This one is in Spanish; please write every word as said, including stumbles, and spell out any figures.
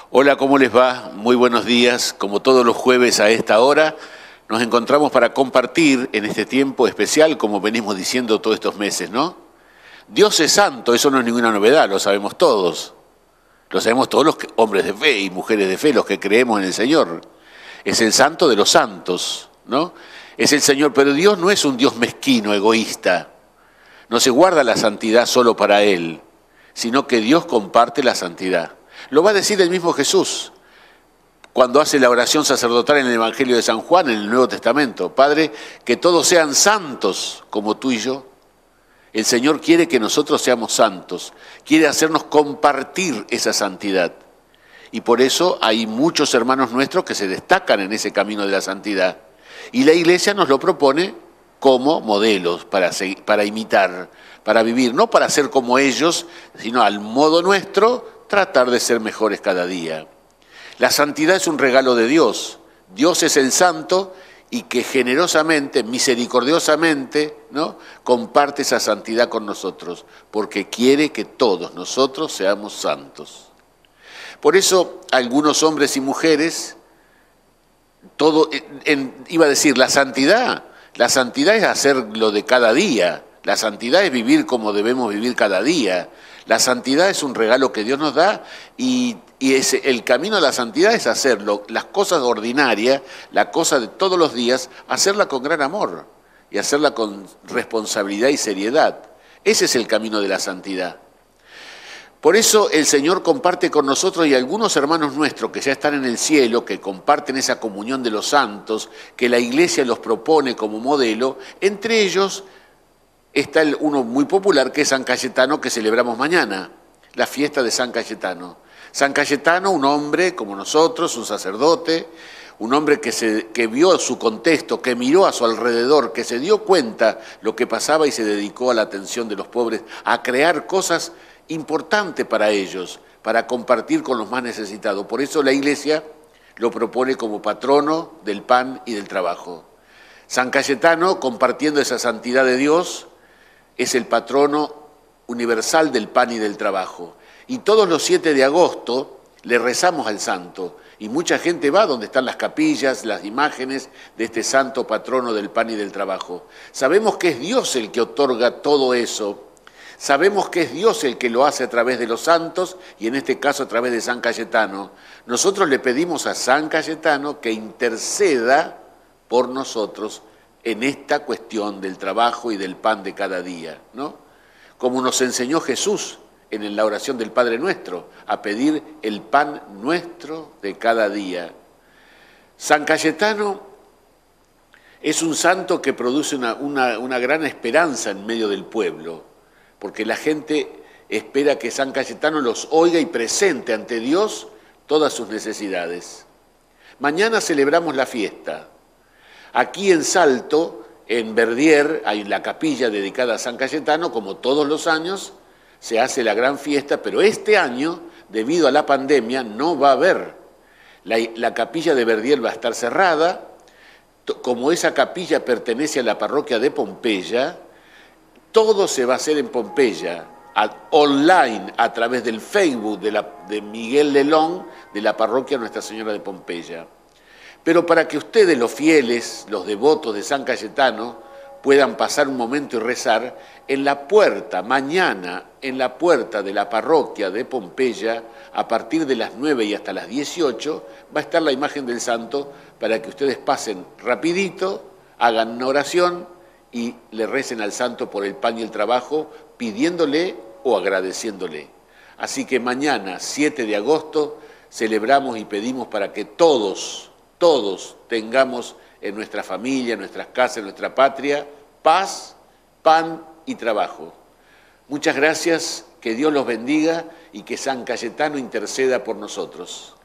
Hola, ¿cómo les va? Muy buenos días. Como todos los jueves a esta hora, nos encontramos para compartir en este tiempo especial, como venimos diciendo todos estos meses, ¿no? Dios es santo, eso no es ninguna novedad, lo sabemos todos. Lo sabemos todos los hombres de fe y mujeres de fe, los que creemos en el Señor. Es el santo de los santos, ¿no? Es el Señor, pero Dios no es un Dios mezquino, egoísta. No se guarda la santidad solo para Él, sino que Dios comparte la santidad. Lo va a decir el mismo Jesús cuando hace la oración sacerdotal en el Evangelio de San Juan, en el Nuevo Testamento. Padre, que todos sean santos como tú y yo. El Señor quiere que nosotros seamos santos, quiere hacernos compartir esa santidad. Y por eso hay muchos hermanos nuestros que se destacan en ese camino de la santidad. Y la Iglesia nos lo propone como modelos para, seguir, para imitar, para vivir, no para ser como ellos, sino al modo nuestro, tratar de ser mejores cada día. La santidad es un regalo de Dios. Dios es el santo y que generosamente, misericordiosamente, ¿no?, comparte esa santidad con nosotros, porque quiere que todos nosotros seamos santos. Por eso, algunos hombres y mujeres, todo, en, en, iba a decir, la santidad, la santidad es hacer lo de cada día, la santidad es vivir como debemos vivir cada día. La santidad es un regalo que Dios nos da y, y es, el camino a la santidad es hacerlo, las cosas ordinarias, la cosa de todos los días, hacerla con gran amor y hacerla con responsabilidad y seriedad. Ese es el camino de la santidad. Por eso el Señor comparte con nosotros y algunos hermanos nuestros que ya están en el cielo, que comparten esa comunión de los santos, que la Iglesia los propone como modelo, entre ellos está el, uno muy popular que es San Cayetano, que celebramos mañana, la fiesta de San Cayetano. San Cayetano, un hombre como nosotros, un sacerdote, un hombre que, se, que vio su contexto, que miró a su alrededor, que se dio cuenta lo que pasaba y se dedicó a la atención de los pobres, a crear cosas importantes para ellos, para compartir con los más necesitados. Por eso la Iglesia lo propone como patrono del pan y del trabajo. San Cayetano, compartiendo esa santidad de Dios, es el patrono universal del pan y del trabajo. Y todos los siete de agosto le rezamos al santo. Y mucha gente va donde están las capillas, las imágenes de este santo patrono del pan y del trabajo. Sabemos que es Dios el que otorga todo eso. Sabemos que es Dios el que lo hace a través de los santos y en este caso a través de San Cayetano. Nosotros le pedimos a San Cayetano que interceda por nosotros en esta cuestión del trabajo y del pan de cada día, ¿no? Como nos enseñó Jesús en la oración del Padre Nuestro, a pedir el pan nuestro de cada día. San Cayetano es un santo que produce una, una, una gran esperanza en medio del pueblo, porque la gente espera que San Cayetano los oiga y presente ante Dios todas sus necesidades. Mañana celebramos la fiesta. Aquí en Salto, en Verdier, hay la capilla dedicada a San Cayetano, como todos los años, se hace la gran fiesta, pero este año, debido a la pandemia, no va a haber. La, la capilla de Verdier va a estar cerrada, como esa capilla pertenece a la parroquia de Pompeya, todo se va a hacer en Pompeya, a, online, a través del Facebook de, la, de Miguel Lelón, de la parroquia Nuestra Señora de Pompeya. Pero para que ustedes, los fieles, los devotos de San Cayetano, puedan pasar un momento y rezar, en la puerta, mañana, en la puerta de la parroquia de Pompeya, a partir de las nueve y hasta las dieciocho, va a estar la imagen del santo para que ustedes pasen rapidito, hagan una oración y le recen al santo por el pan y el trabajo, pidiéndole o agradeciéndole. Así que mañana, siete de agosto, celebramos y pedimos para que todos, todos tengamos en nuestra familia, en nuestras casas, en nuestra patria, paz, pan y trabajo. Muchas gracias, que Dios los bendiga y que San Cayetano interceda por nosotros.